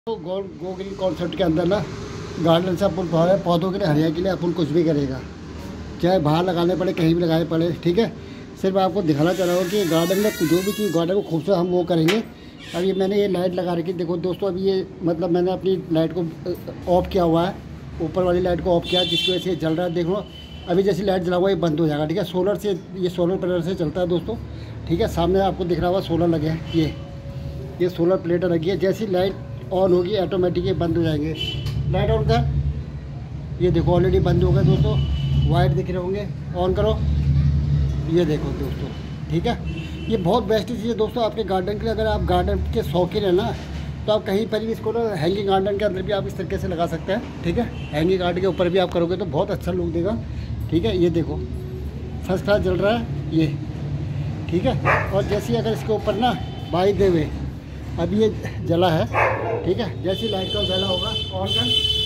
तो go green concept के अंदर ना गार्डन से अपन पौधों के लिए हरियाली के लिए अपन कुछ भी करेगा, चाहे बाहर लगाने पड़े कहीं भी लगाने पड़े, ठीक है। सिर्फ आपको दिखाना चाह रहा हूँ कि गार्डन में जो भी चीज़ गार्डन को खूबसूरत हम वो करेंगे। अब ये मैंने ये लाइट लगा रखी, देखो दोस्तों, अभी ये मतलब मैंने अपनी लाइट को ऑफ किया हुआ है, ऊपर वाली लाइट को ऑफ किया जिसकी वजह से जल रहा है। देखो अभी जैसी लाइट जला हुआ ये बंद हो जाएगा, ठीक है। सोलर से, ये सोलर पैनल से चलता है दोस्तों, ठीक है। सामने आपको दिख रहा होगा सोलर लगे हैं, ये सोलर प्लेट लगी है। जैसी लाइट ऑन होगी ऑटोमेटिक ये बंद हो जाएंगे। लाइट ऑन कर, ये देखो ऑलरेडी बंद हो गए दोस्तों, वाइट दिख रहे होंगे। ऑन करो, ये देखो दोस्तों, ठीक है। ये बहुत बेस्ट चीज़ है दोस्तों आपके गार्डन के लिए। अगर आप गार्डन के शौकीन है ना, तो आप कहीं पर भी इसको ना हैंगिंग गार्डन के अंदर भी आप इस तरीके से लगा सकते हैं, ठीक है। हैंगिंग गार्डन के ऊपर भी आप करोगे तो बहुत अच्छा लुक देगा, ठीक है। ये देखो फर्स्ट क्लास जल रहा है ये, ठीक है। और जैसे अगर इसके ऊपर ना बाई दे हुए अभी ये जला है, ठीक है। जैसी लाइट का उजाला होगा ऑन कर,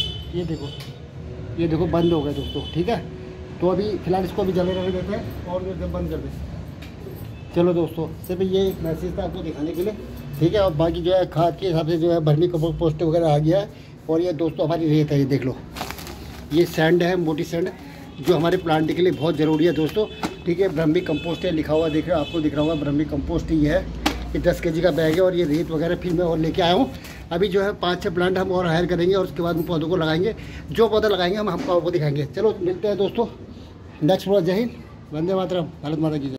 ये देखो बंद हो गए दोस्तों, ठीक है। तो अभी फ़िलहाल इसको अभी जले रहने देते हैं और जब बंद कर दें। चलो दोस्तों, सिर्फ ये मैसेज था आपको दिखाने के लिए, ठीक है। और बाकी जो है खाद के हिसाब से जो है वर्मी कंपोस्ट वगैरह आ गया है। और ये दोस्तों हमारी रेत है, ये देख लो, ये सैंड है, मोटी सैंड, जो हमारे प्लांट के लिए बहुत ज़रूरी है दोस्तों, ठीक है। वर्मी कंपोस्ट है लिखा हुआ, देख रहे हो, आपको दिख रहा होगा वर्मी कंपोस्ट ही है। ये 10 kg का बैग है और ये रेत वगैरह फिर मैं और लेके आया हूँ। अभी जो है 5-6 प्लांट हम और हायर करेंगे और उसके बाद उन पौधों को लगाएंगे। जो पौधा लगाएंगे हम आपको दिखाएंगे। चलो मिलते हैं दोस्तों नेक्स्ट बार। जय हिंद, वंदे मातरम, भारत माता की जय।